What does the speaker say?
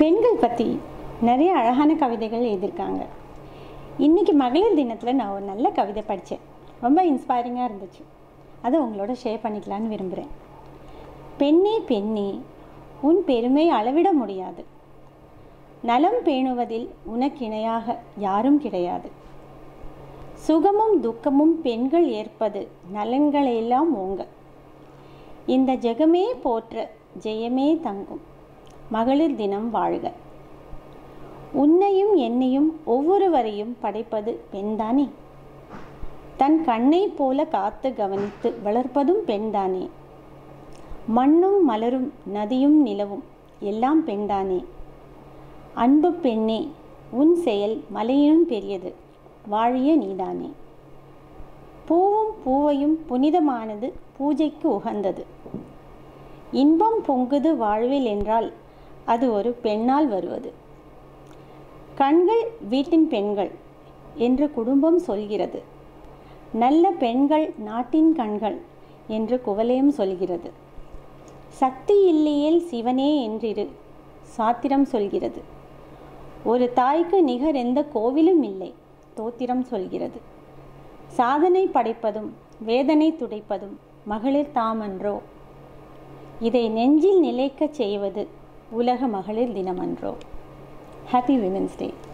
பெண்கள் பற்றி நிறைய அழகான கவிதைகள் எழுதியிருக்காங்க. இன்றைக்கி மகளிர் தினத்தில் நான் ஒரு நல்ல கவிதை படித்தேன். ரொம்ப இன்ஸ்பைரிங்காக இருந்துச்சு. அதை உங்களோட ஷேர் பண்ணிக்கலான்னு விரும்புகிறேன். பெண்ணே பெண்ணே, உன் பெருமை அளவிட முடியாது. நலம் பேணுவதில் உனக்கிணையாக யாரும் கிடையாது. சுகமும் துக்கமும் பெண்கள் ஏற்பது நலன்களையெல்லாம் ஓங்க. இந்த ஜெகமே போற்ற ஜெயமே தங்கும். மகளிர் தினம் வாழ்க. உன்னையும் என்னையும் ஒவ்வொருவரையும் படைப்பது பெண்தானே. தன் கண்ணை போல காத்து கவனித்து வளர்ப்பதும் பெண்தானே. மண்ணும் மலரும் நதியும் நிலவும் எல்லாம் பெண்தானே. அன்பு பெண்ணே, உன் செயல் மலையினும் பெரியது, வாழிய நீதானே. பூவும் பூவையும் புனிதமானது, பூஜைக்கு உகந்தது. இன்பம் பொங்குது வாழ்வில் என்றால் அது ஒரு பெண்ணால் வருவது. கண்கள் வீட்டின் பெண்கள் என்று குடும்பம் சொல்கிறது. நல்ல பெண்கள் நாட்டின் கண்கள் என்று குவலயம் சொல்கிறது. சக்தி இல்லையேல் சிவனே என்றிரு சாத்திரம் சொல்கிறது. ஒரு தாய்க்கு நிகர் எந்த கோவிலும் இல்லை, தோத்திரம் சொல்கிறது. சாதனை படைப்பதும் வேதனை துடைப்பதும் மகளிர் தாமன்றோ. இதை நெஞ்சில் நிலைக்கச் செய்வது உலக மகளிர் தினமன்றோ. Happy women's day.